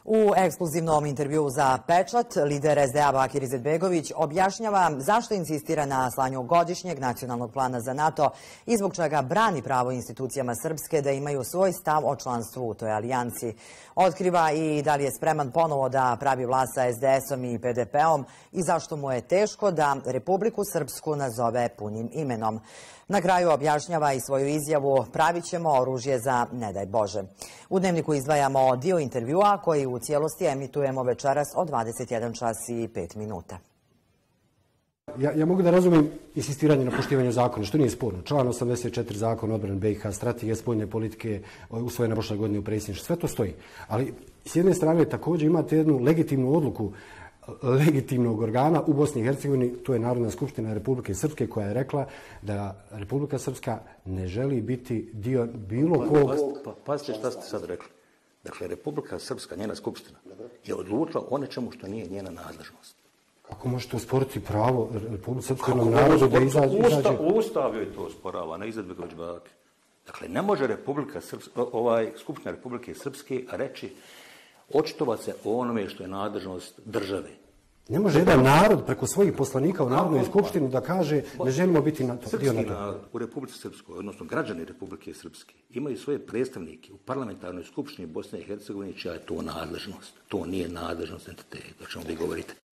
U ekskluzivnom intervjuu za Pečat, lider SDA Bakir Izetbegović objašnjava zašto insistira na slanju godišnjeg nacionalnog plana za NATO i zbog čega brani pravo institucijama Srpske da imaju svoj stav o članstvu u toj alijansi. Otkriva i da li je spreman ponovo da pravi vlast sa SDS-om i PDP-om i zašto mu je teško da Republiku Srpsku nazove punim imenom. Na kraju objašnjava i svoju izjavu pravit ćemo oružje za ne daj Bože. U Dnevniku izdvajamo dio intervjua koji u cijelosti emitujemo večeras od 21 čas i 5 minuta. Ja mogu da razumem insistiranje na poštivanju zakona, što nije sporno. Član 84 zakona odbrane BiH, strategija spoljne politike usvojena prošle godine u predsjedništvu, sve to stoji. Ali s jedne strane također imate jednu legitimnu odluku legitimnog organa u Bosni i Hercegovini, to je Narodna skupština Republike Srpske koja je rekla da Republika Srpska ne želi biti dio bilo kog... Pazite šta ste sad rekli. Dakle, Republika Srpska, njena skupština, je odlučila o nečemu što nije njena nadležnost. Kako možete usporiti pravo Republike Srpske narodu da izađe... Ustav joj to osporava, ne Izetbegović Bakir. Dakle, ne može Skupština Republike Srpske reći očitovati se o onome što je nadležnost države. Ne može jedan narod preko svojih poslanika u Narodnoj skupštini da kaže ne želimo biti dio NATO. Srpski narod u Republici Srpskoj, odnosno građani Republike Srpske, imaju svoje predstavnike u parlamentarnoj skupštini Bosne i Hercegovine čija je to nadležnost. To nije nadležnost entiteta, o čemu vi govorite.